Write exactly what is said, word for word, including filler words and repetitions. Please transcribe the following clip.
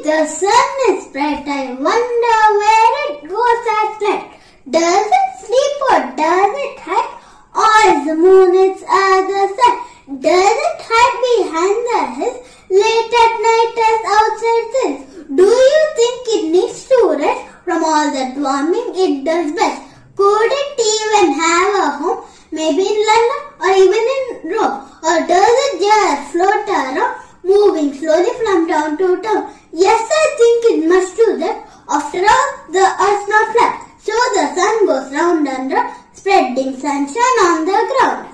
the sun is bright, I wonder where it goes at night. Does it sleep or does it hide? Or is the moon its other side? Does it hide behind the hills late at night as outside this? Do you think it needs to rest from all that warming it does best? Could it even have a home, maybe in London or even in Rome? Or does it just float around, moving slowly from town to town? Yes, I think it must do that. After all, the earth's not flat, so the sun goes round and round, spreading sunshine on the ground.